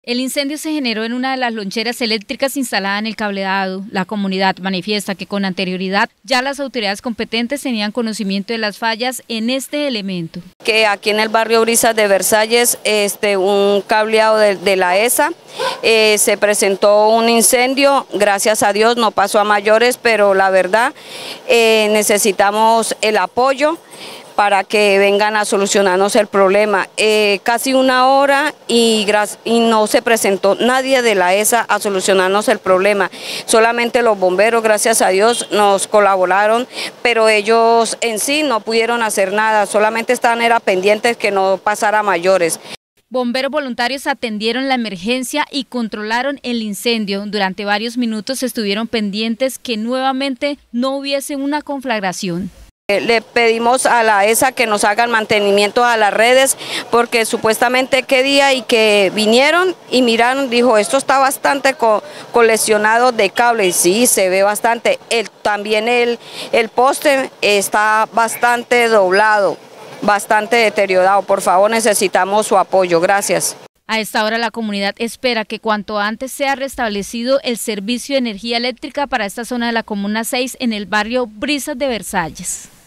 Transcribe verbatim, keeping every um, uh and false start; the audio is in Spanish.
El incendio se generó en una de las loncheras eléctricas instalada en el cableado. La comunidad manifiesta que con anterioridad ya las autoridades competentes tenían conocimiento de las fallas en este elemento. Que aquí en el barrio Brisas de Versalles, este, un cableado de, de la E S A, eh, se presentó un incendio, gracias a Dios no pasó a mayores, pero la verdad eh, necesitamos el apoyo para que vengan a solucionarnos el problema. Eh, casi una hora y, y no se presentó nadie de la E S A a solucionarnos el problema. Solamente los bomberos, gracias a Dios, nos colaboraron, pero ellos en sí no pudieron hacer nada, solamente estaban era pendientes que no pasara a mayores. Bomberos voluntarios atendieron la emergencia y controlaron el incendio. Durante varios minutos estuvieron pendientes que nuevamente no hubiese una conflagración. Le pedimos a la E S A que nos hagan mantenimiento a las redes porque supuestamente qué día y que vinieron y miraron, dijo esto está bastante co coleccionado de cable y sí, se ve bastante. El, también el, el poste está bastante doblado, bastante deteriorado. Por favor, necesitamos su apoyo. Gracias. A esta hora la comunidad espera que cuanto antes sea restablecido el servicio de energía eléctrica para esta zona de la Comuna seis en el barrio Brisas de Versalles.